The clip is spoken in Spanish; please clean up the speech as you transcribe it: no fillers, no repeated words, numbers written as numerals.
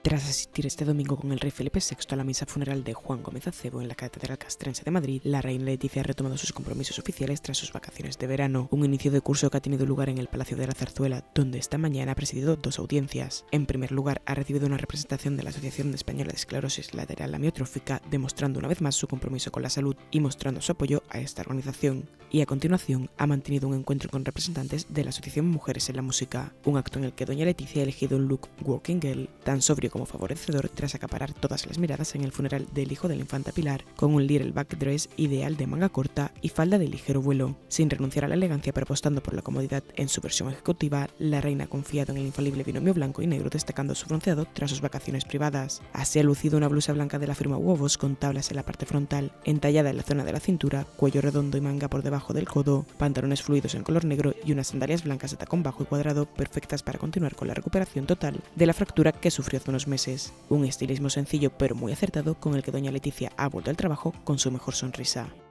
Tras asistir este domingo con el rey Felipe VI a la misa funeral de Juan Gómez Acebo en la Catedral Castrense de Madrid, la reina Letizia ha retomado sus compromisos oficiales tras sus vacaciones de verano, un inicio de curso que ha tenido lugar en el Palacio de la Zarzuela, donde esta mañana ha presidido dos audiencias. En primer lugar, ha recibido una representación de la Asociación Española de Esclerosis Lateral Amiotrófica, demostrando una vez más su compromiso con la salud y mostrando su apoyo a esta organización. Y a continuación, ha mantenido un encuentro con representantes de la Asociación Mujeres en la Música, un acto en el que doña Letizia ha elegido un look working girl, tan sobrio como favorecedor tras acaparar todas las miradas en el funeral del hijo de la infanta Pilar, con un little back dress ideal de manga corta y falda de ligero vuelo. Sin renunciar a la elegancia pero apostando por la comodidad en su versión ejecutiva, la reina ha confiado en el infalible binomio blanco y negro, destacando su bronceado tras sus vacaciones privadas. Así ha lucido una blusa blanca de la firma Huevos con tablas en la parte frontal, entallada en la zona de la cintura, cuello redondo y manga por debajo del codo, pantalones fluidos en color negro y unas sandalias blancas de tacón bajo y cuadrado, perfectas para continuar con la recuperación total de la fractura que sufrió hace unos meses. Un estilismo sencillo pero muy acertado, con el que doña Letizia ha vuelto al trabajo con su mejor sonrisa.